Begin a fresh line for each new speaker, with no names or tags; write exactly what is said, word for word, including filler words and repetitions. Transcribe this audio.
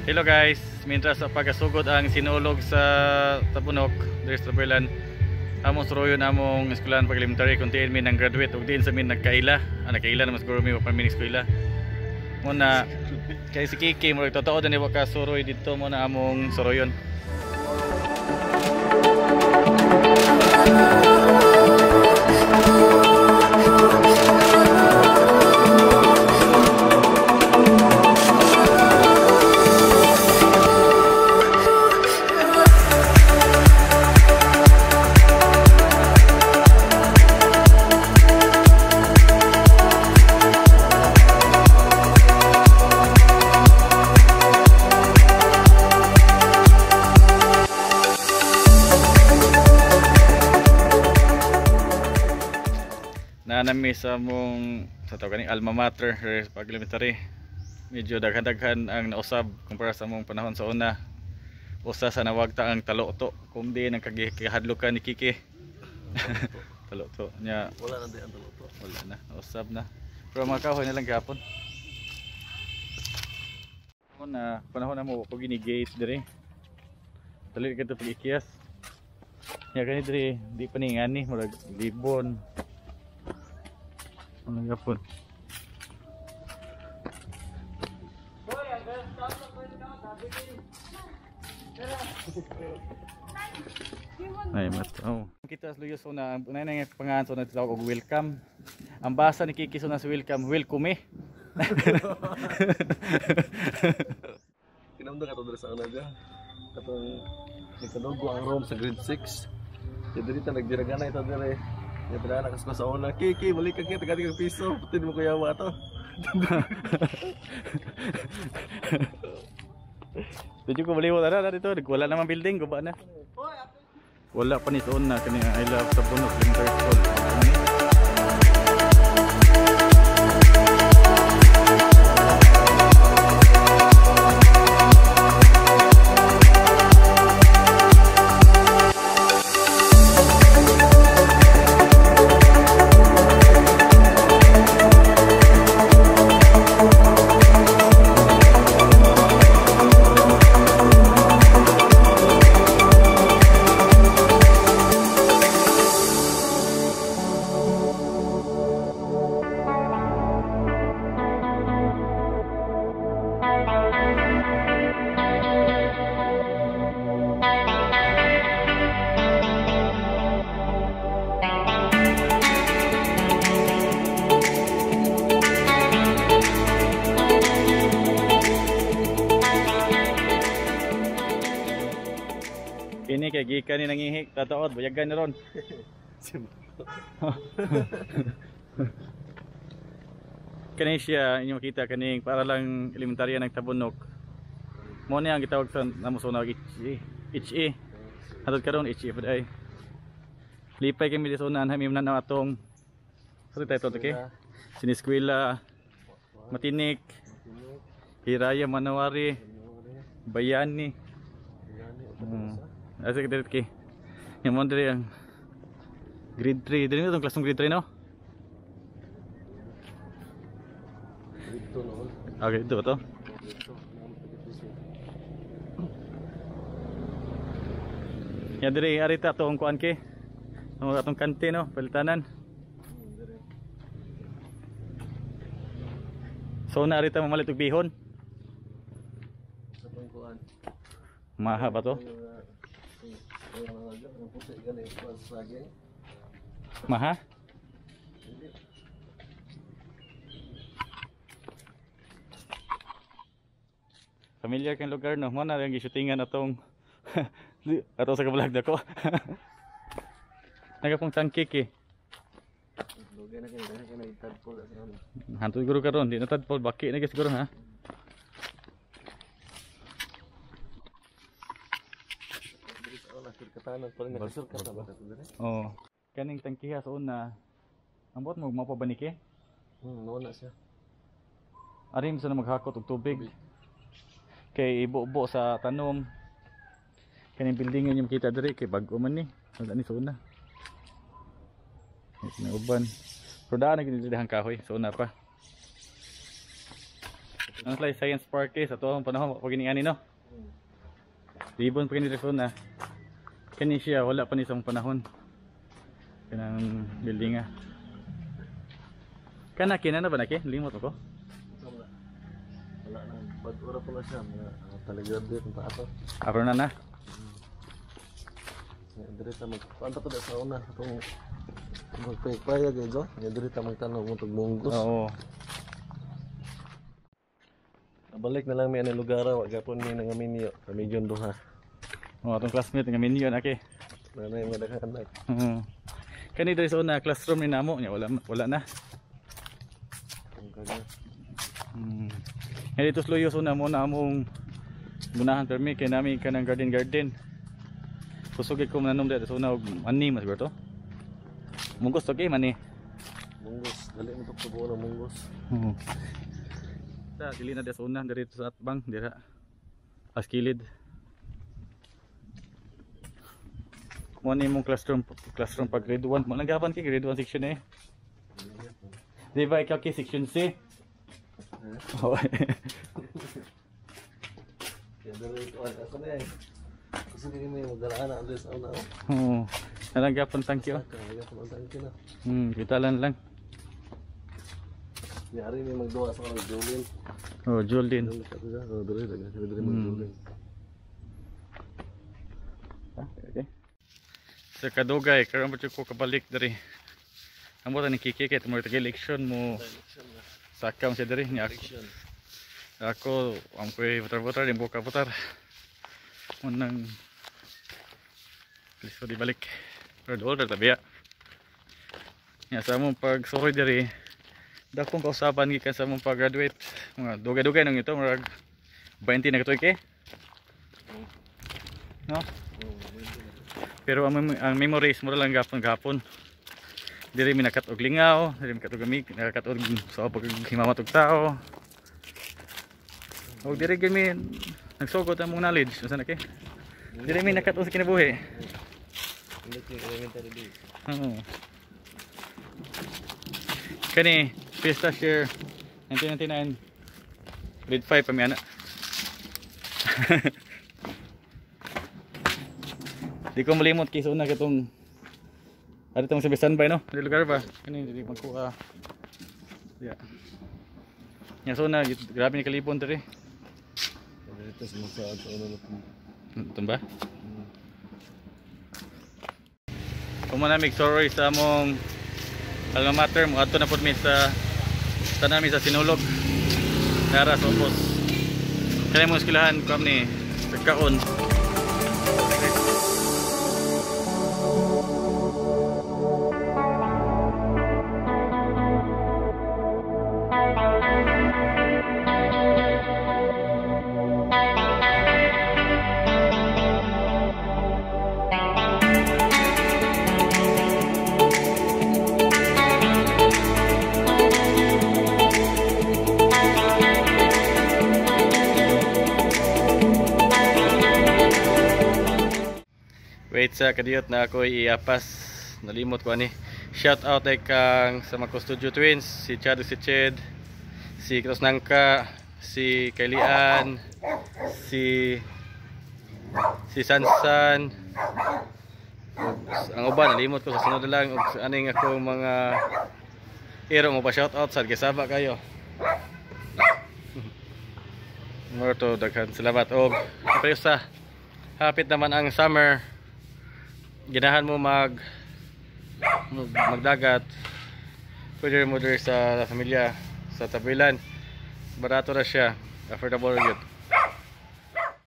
Hello guys, mientras sa pagasugod ang sinulog sa Tabunok, diri sa Berlan, among suruyon among eskwelahan pag elementary kuntiin mi nang graduate ug diin sa min nagkaila. Ah, nagkaila naman siguro mi pa min eskwela. Muna kay si Kiki mo totoo din wa ka suroy dito mo na among suruyon. Nanami sa mong sa tawag ni alma mater pag elementary. Medyo daghan-daghan ang nausab kumpara sa mong panahon sa una. Usa sa nawagta ang talo-to kundi nang kagihadlukan ni Kiki. Talo-to nya
wala na di ang talo-to.
Wala na, nausab na. Pero mga kahoy na lang gapon. Mo na panahon na mo ko gini gate diri. Dali ka to pag-ikiyas. Ya kani diri di paningani murag libon. Ano yapon? Ay, mat. Oh. Kita sa luyo so na unay nang pangalan so na tawag og welcome. Ang basa ni Kiki so na sa welcome, welcome eh.
Kinamda ka to diri sa ana dia. Katong nikadugo ang room sa grade six. Diri ta nagdiragana ito diri. Ya tara nakas ko sa una. Kiki, balik ka kita katigang piso. Putin mo kuya mo ato.
Tuju ko balik mo tara dito. Wala naman building, guba na. Wala pa ni soon na kani I love Tabunok Elementary School. Ini kay gikan ni nangihik tataod bayagan ni ron. Kani siya inyo makita kaning para lang elementarya ng Tabunok. Mo ni ang gitawag sa namo sa H E. H E. Hatod karon H E pud ay. Lipay kami dito unahan hamim na atong sa title okay. Siniskwela Matinik, Hiraya Manawari, Bayani. Hmm. Asa kita dito kay. Yung mo diri ang grade three. Diri na tong klasong grade three no?
Dito no.
Okay, dito ba to? Ya diri arita to ang kuan kay. Ang atong kante no, palitanan. So na arita mamalit og bihon.
Atong kuan.
Maha ba to? Maha? Familiar kang lugar no? Mo na yung gishootingan atong atong sa kabalag dako. Nagapong tangkik eh. Hantu siguro karon, di na tadpol baki na siguro ha. Oh, kaning tangkiha sa una. Ang buot mo mapabaniki?
Hmm, nawala siya.
Ari mo na maghakot og tubig. Kay ibo-bo sa tanom. Kaning buildingan yung makita diri kay bag-o man ni. Wala ni sa una. Ito na uban. Pero daan na ginilidahang kahoy sa una pa. Ano sila Science Park eh, sa toong panahon pag ini no. Ribon pa kini na. Kani siya wala pa ni sa panahon. Kanang building ah. Kana kina na ba naki? Limot ako.
Wala. Wala na. Bad ora pala siya. Mga talagang dito pa ato.
Aro na na.
Direta mag paano to sa una atong magpayag ito. Direta magtanaw mo tug munggos.
Oo.
Balik na lang mi ang lugar wa gapon mi nang aminyo. Kami yon duha.
Oh, atong classmate nga minyo naki.
Nanay mo daghang anak.
Oo. Kani diri sa una classroom ni namo nya wala wala na.
Ang kaga.
Hmm. Nga dito sloyo so na mo na among gunahan permi kay nami kanang garden garden. Kusugid ko manom dito so na og ani mas berto. Munggos to kay mani.
Munggos, dali mo to tubo ng munggos.
Oo. Ta dili na dito sa una dito sa atbang dira. As kilid. Mo ni mong classroom classroom pag grade one mo nagapan kay grade one section eh. Di ba ikaw kay section C? Oh.
Ya dali to ako na eh. Kasi hindi may magdaraan na Andres una.
Oo. Nalagapan thank you.
Nalagapan thank you na.
Hmm, kita lang lang.
Yari may magduwa sa mga Julin.
Oh, Julin.
Oh, dali dali dali mag-Julin.
Ah, okay. Sa kadugay, karon mo ko kabalik diri. Amo ta ni Kiki kay mo tag election mo. Sakam siya diri ni ako. Ako am ko votar-votar din buka votar. Unang Please di balik. Pero dollar tabiya. Ya sa mong pag suhoy diri. Dakong kausaban gikan sa mong pag graduate. Mga dugay-dugay nang ito murag twenty na katoy ke. No? Pero ang, ang memories mo lang gapon gapon. Diri mi nakat og lingaw, diri mi nakat og gamig, nakat og sa pag himamat og tao. Og diri gyud mi nagsugod ang mong knowledge unsa na kay. Diri mi nakat og sa kinabuhi.
Elementary days.
Oo. Kani Fiesta Share nineteen ninety-nine grade five pa mi ana. Di ko malimot kay una katong ano tong sabi standby no? Di lugar ba? Kani di magkuha. Yeah. Nya so na grabe ni kalipon diri.
Dito sa mga sa ano na
Tumba? Kung manamig sorry sa among alma mater mo adto na pud mi sa tanan mi sa Sinulog. Nara sa Opos. Kani mo eskwelahan ko ni pagkaon. Wait sa kadiyot na ako iapas nalimot ko ani. Shout out ay kang sa mga Studio Twins, si Chado si Ched, si Kros Nangka, si Kailian, si si Sansan. Ang uban nalimot ko sa sunod na lang og aning ako mga iro mo pa shout out sa gisaba kayo. More to daghan salamat og sa hapit naman ang summer. Ginahan mo mag magdagat pwede mo diri sa pamilya sa Tabilan barato na siya affordable yun.